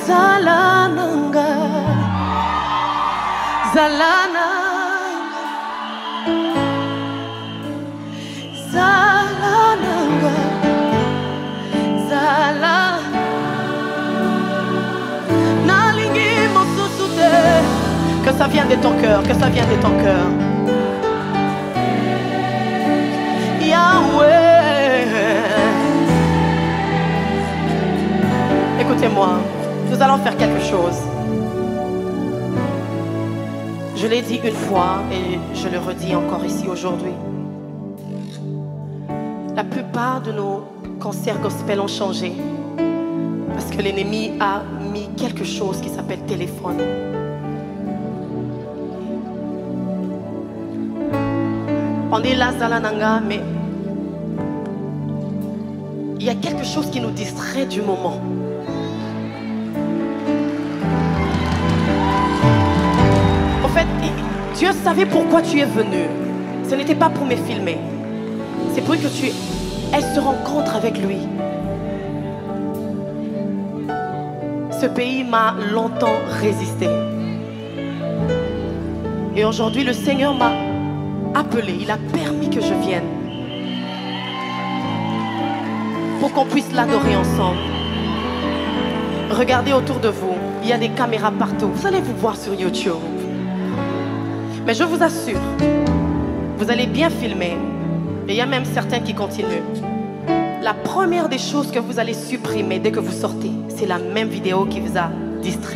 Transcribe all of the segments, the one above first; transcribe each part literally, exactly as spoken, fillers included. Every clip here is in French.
Zalananga, Zalana, Zalananga, Zala, Nalingi Mosusute. Que ça vienne de ton cœur, que ça vienne de ton cœur. Yahweh. Écoutez-moi, nous allons faire quelque chose. Je l'ai dit une fois et je le redis encore ici aujourd'hui. La plupart de nos concerts gospel ont changé parce que l'ennemi a mis quelque chose qui s'appelle téléphone. On est là, Zalananga, mais il y a quelque chose qui nous distrait du moment. En fait, Dieu savait pourquoi tu es venu. Ce n'était pas pour me filmer. C'est pour que tu aies ce rencontre avec lui. Ce pays m'a longtemps résisté. Et aujourd'hui, le Seigneur m'a appelé. Il a permis que je vienne. Pour qu'on puisse l'adorer ensemble. Regardez autour de vous. Il y a des caméras partout. Vous allez vous voir sur YouTube. Mais je vous assure, vous allez bien filmer. Et il y a même certains qui continuent. La première des choses que vous allez supprimer dès que vous sortez, c'est la même vidéo qui vous a distrait.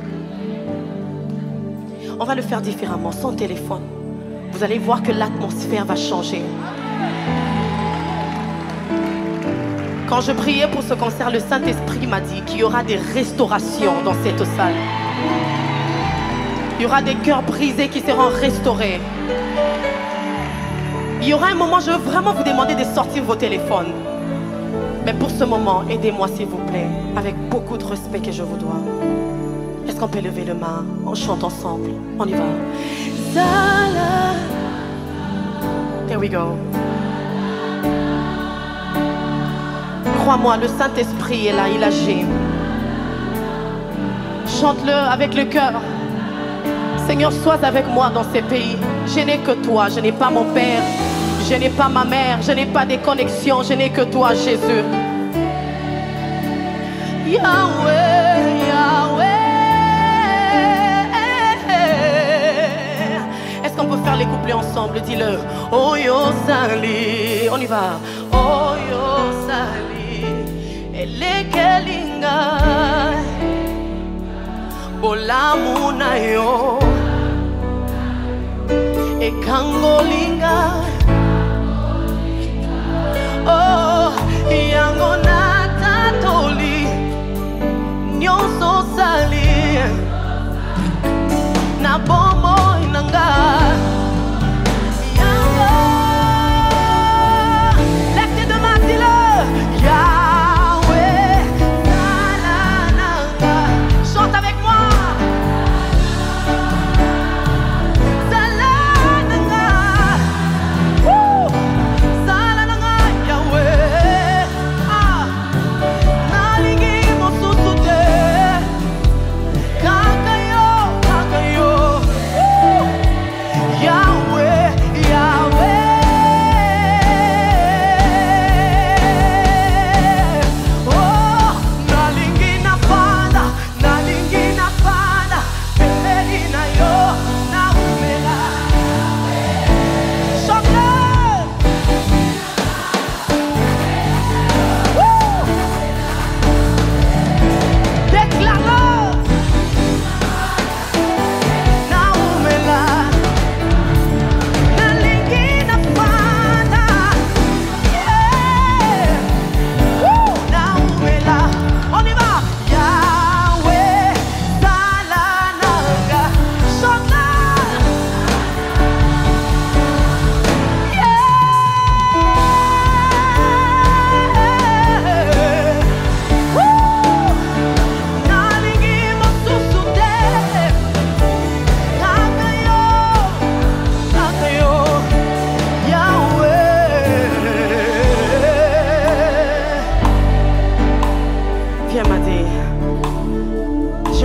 On va le faire différemment, sans téléphone. Vous allez voir que l'atmosphère va changer. Quand je priais pour ce concert, le Saint-Esprit m'a dit qu'il y aura des restaurations dans cette salle. Il y aura des cœurs brisés qui seront restaurés. Il y aura un moment, je veux vraiment vous demander de sortir vos téléphones. Mais pour ce moment, aidez-moi s'il vous plaît, avec beaucoup de respect que je vous dois. Est-ce qu'on peut lever le main? On chante ensemble. On y va. Zala. There we go. Crois-moi, le Saint-Esprit est là, il agit. Chante-le avec le cœur. Seigneur, sois avec moi dans ces pays. Je n'ai que toi, je n'ai pas mon père, je n'ai pas ma mère, je n'ai pas des connexions, je n'ai que toi, Jésus. Yahweh, Yahweh. Est-ce qu'on peut faire les couplets ensemble? Dis-le. Oh yo sali, on y va. Oh yo sali, elekelinga, bolamuna yo. E kangolinga, oh, yango natatoli, nyonso sali, na bomo inanga, yango. Lève tes deux mains, dis-le, Yahweh, Zalananga. Chante avec moi. Zalananga, Yahweh, ah.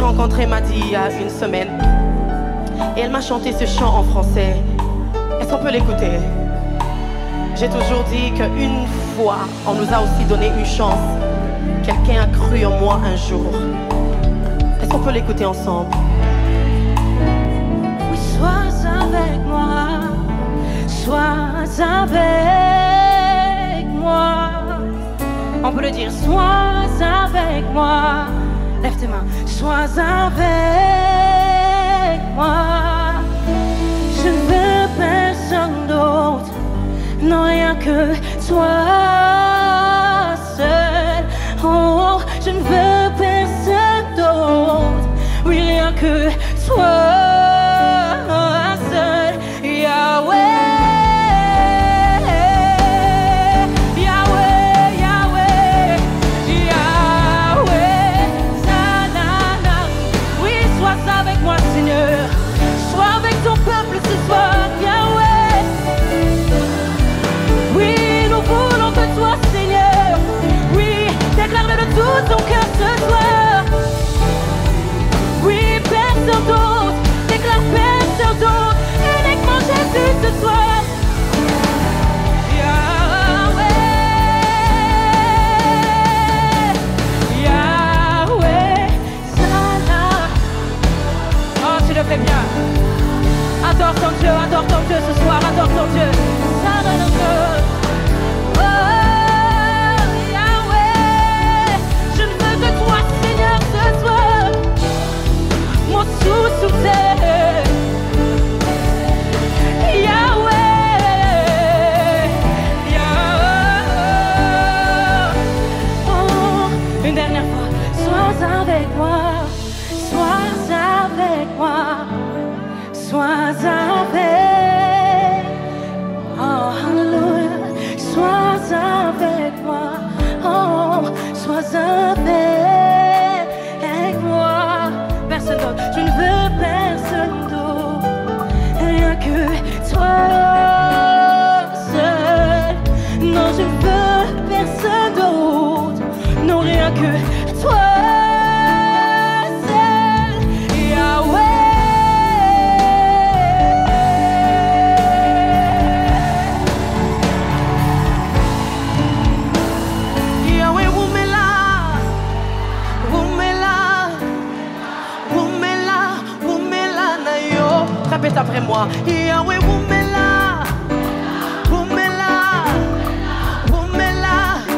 rencontrée m'a dit il y a une semaine. Et elle m'a chanté ce chant en français. Est-ce qu'on peut l'écouter? J'ai toujours dit qu'une fois, on nous a aussi donné une chance. Quelqu'un a cru en moi un jour. Est-ce qu'on peut l'écouter ensemble? Oui, sois avec moi, sois avec moi. On peut le dire, sois avec moi. Lève tes mains, sois avec moi. Je ne veux personne d'autre, non rien que toi seul. Oh, je ne veux personne d'autre, oui rien que toi seul. Yahweh. Tout ton cœur ce soir. Oui, personne d'autre. Déclare personne d'autre. Uniquement Jésus ce soir. Yahweh, Yahweh, Salah. Oh, tu le fais bien. Adore ton Dieu, adore ton Dieu ce soir. Adore ton Dieu. Salah, ton Dieu. Une dernière fois, sois avec moi, sois avec moi, sois avec, oh hallelujah, sois avec moi, oh, sois avec moi. Personne d'autre, je ne veux personne d'autre, rien que toi seul. Non, je ne veux personne d'autre, non, rien que toi seul. Yahweh, Yahweh, Woumela, Woumela, Woumela, Woumela, Nayo. Répète après moi. Yahweh, Woumela, Woumela, Woumela.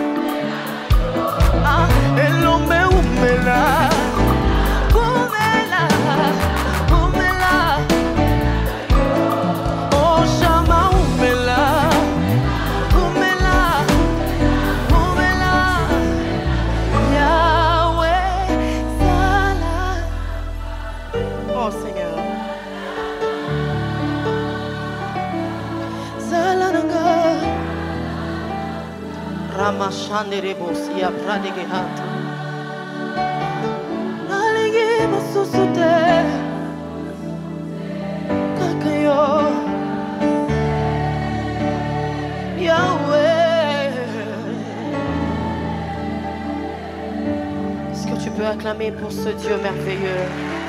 Ah, Elombe, Woumela, Woumela, Woumela. Oh, Shama, Woumela, Woumela, Woumela. Yahweh, Salah. Oh Seigneur. Salananga. Ramashanderebosia Pradegehata. Aligi Masusute. Kakayo. Yahweh. Est-ce que tu peux acclamer pour ce Dieu merveilleux?